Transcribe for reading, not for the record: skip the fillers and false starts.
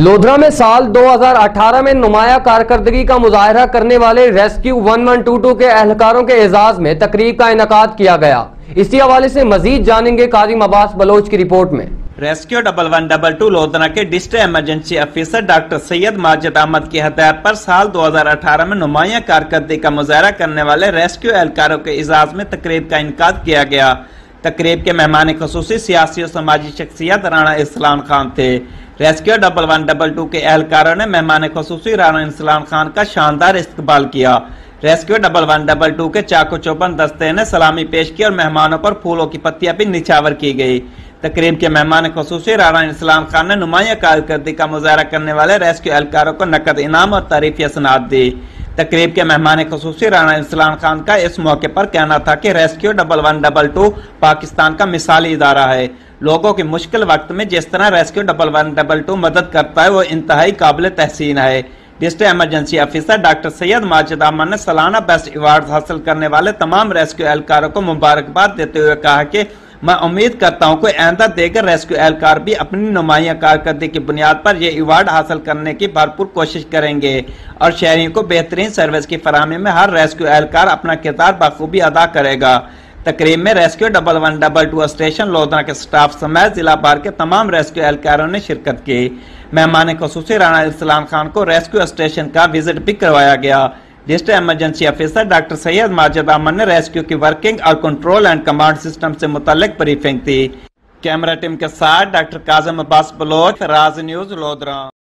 لودھرا میں سال 2018 میں نمایاں کارکردگی کا مظاہرہ کرنے والے ریسکیو 1122 کے اہلکاروں کے اعزاز میں تقریب کا انعقاد کیا گیا۔ اسی حوالے سے مزید جانیں گے قاضی عباس بلوچ کی رپورٹ میں۔ ریسکیو 1122 لودھرا کے district emergency officer doctor Syed Majid Ahmed کی ہدایت پر سال 2018 میں نمایاں کارکردگی کا مظاہرہ کرنے والے ریسکیو اہلکاروں کے اعزاز میں تقریب کا انعقاد کیا گیا۔ تقریب کے مہمان خصوصی سیاسی و سماجی شخصیت رانا ارسلان خان تھے۔ ریسکیو 1122 کے اہلکاروں نے مہمان خصوصی رانا ارسلان خان کا شاندار استقبال کیا۔ ریسکیو 1122 کے چاقو چوبند دستے نے سلامی پیش کی اور مہمانوں پر پھولوں کی پتیاں بھی نچھاور کی گئی۔ تقریب کے مہمان خصوصی رانا ارسلان خان نے نمایاں کارکردگی کا مظاہرہ کرنے والے ریسکیو اہلکاروں کو نقد انعام اور تعریفی اسناد دی۔ تقریب کے مہمان خصوصی رانا ارسلان خان کا اس موقع پر کہنا تھا کہ ریسکیو 1122 پاکستان کا مثالی ادارہ ہے۔ لوگوں کے مشکل وقت میں جس طرح ریسکیو 1122 مدد کرتا ہے وہ انتہائی قابل تحسین ہے۔ District emergency officer doctor Syed Majid Ahmed نے سالانہ بیسٹ ایوارڈ حاصل کرنے والے تمام ریسکیو اہلکاروں کو مبارکباد دیتے ہوئے کہا کہ میں امید کرتا ہوں کہ آئندہ دیگر ریسکیو اہلکار بھی اپنی نمایاں کارکردگی کی بنیاد پر یہ ایوارڈ حاصل کرنے کی بھرپور کوشش کریں گے اور شہریوں کو بہترین سروس کی فراہمی میں ہر ریسکیو اہلکار اپنا کردار بخوبی ادا کرے گا۔ تقریب میں ریسکیو 1122 اسٹیشن لودھرا کے سٹاف سمیت ضلع بھر کے تمام ریسکیو اہلکاروں نے شرکت کی۔ مہمان خصوصی رانا ارسلان خان کو ریسکیو اسٹیشن کا وزٹ بھی کروایا گیا۔ District emergency officer doctor Syed Majid Ahmed نے ریسکیو کی ورکنگ اور کنٹرول اینڈ کمانڈ سسٹم سے متعلق بریفنگ دی۔ کیمرہ ٹیم کے ساتھ ڈاکٹر قاضی عباس بلوچ، راز نیوز، لودھرا۔